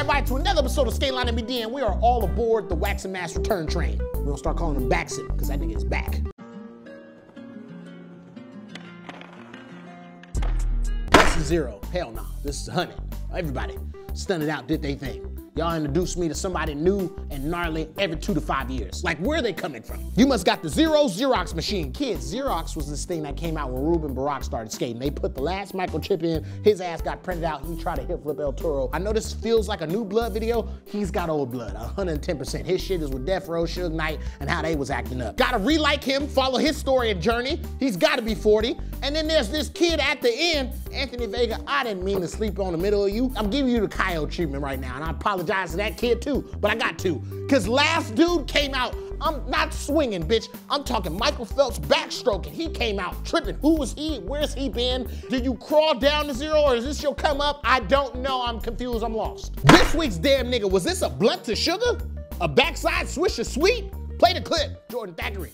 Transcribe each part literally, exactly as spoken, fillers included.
everybody to another episode of Skate Line M B D, and we are all aboard the Waxing Mask return train. We're gonna start calling him Baxit, because that nigga is back. This is zero. Hell no. This is a hundred. Everybody stunned it out, did they thing. Y'all introduced me to somebody new and gnarly every two to five years. Like, where are they coming from? You must got the Zero Xerox machine. Kids, Xerox was this thing that came out when Ruben Barak started skating. They put the last microchip in, his ass got printed out, he tried to hip flip El Toro. I know this feels like a new blood video. He's got old blood, one hundred ten percent. His shit is with Death Row, Suge Knight, and how they was acting up. Gotta re-like him, follow his story and journey. He's gotta be forty. And then there's this kid at the end, Anthony Vega. I didn't mean to sleep on the middle of you. I'm giving you the Kyle treatment right now, and I apologize to that kid too, but I got to. Cause last dude came out, I'm not swinging, bitch. I'm talking Michael Phelps backstroking. He came out tripping. Who was he? Where's he been? Did you crawl down to zero or is this your come up? I don't know, I'm confused, I'm lost. This week's damn nigga, was this a blunt to sugar? A backside swisher sweet? Play the clip, Jordan Thackeray.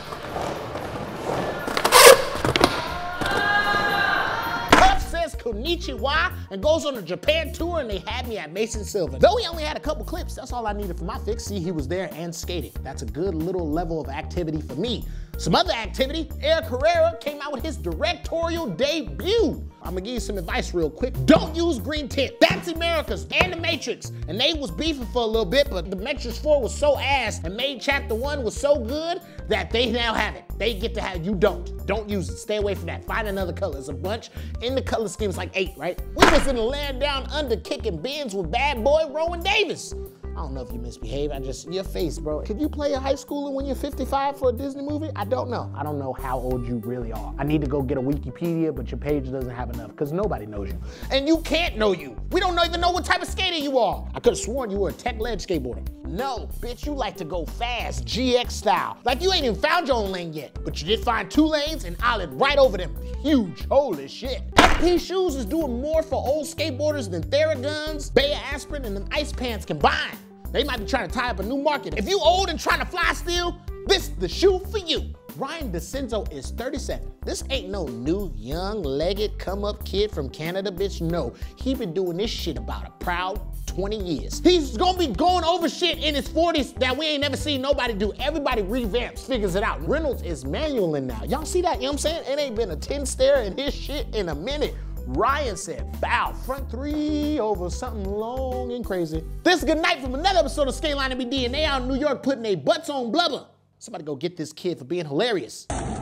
Konnichiwa and goes on a Japan tour, and they had me at Mason Silva. Though he only had a couple clips, that's all I needed for my fix. See, he was there and skating. That's a good little level of activity for me. Some other activity, Eric Herrera came out with his directorial debut. I'm gonna give you some advice real quick. Don't use green tint. That's America's and The Matrix. And they was beefing for a little bit, but The Matrix four was so ass and made chapter one was so good that they now have it. They get to have it, you don't. Don't use it, stay away from that. Find another color, it's a bunch. In the color scheme's like eight, right? We was in the land down under kicking bins with bad boy Rowan Davis. I don't know if you misbehave, I just, your face, bro. Could you play a high schooler when you're fifty-five for a Disney movie? I don't know. I don't know how old you really are. I need to go get a Wikipedia, but your page doesn't have enough, because nobody knows you. And you can't know you. We don't even know what type of skater you are. I could have sworn you were a tech-led skateboarder. No, bitch, you like to go fast, G X style. Like you ain't even found your own lane yet, but you did find two lanes and ollied right over them. Huge, holy shit. F P Shoes is doing more for old skateboarders than Theraguns, Bayer Aspirin, and then Ice Pants combined. They might be trying to tie up a new market. If you old and trying to fly still, this the shoe for you. Ryan DeCenzo is thirty-seven. This ain't no new, young, legged, come-up kid from Canada, bitch. No, he been doing this shit about a proud twenty years. He's gonna be going over shit in his forties that we ain't never seen nobody do. Everybody revamps, figures it out. Reynolds is manualing now. Y'all see that, you know what I'm saying? It ain't been a ten stare in his shit in a minute. Ryan said, bow, front three over something long and crazy. This is good night from another episode of Skate Line M B D, and they out in New York putting their butts on blubber. Somebody go get this kid for being hilarious.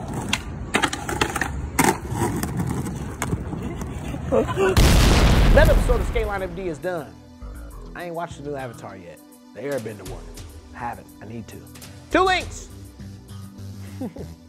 Another episode of Skate Line M B D is done. I ain't watched the new Avatar yet. The Airbender one. I haven't, I need to. Two links!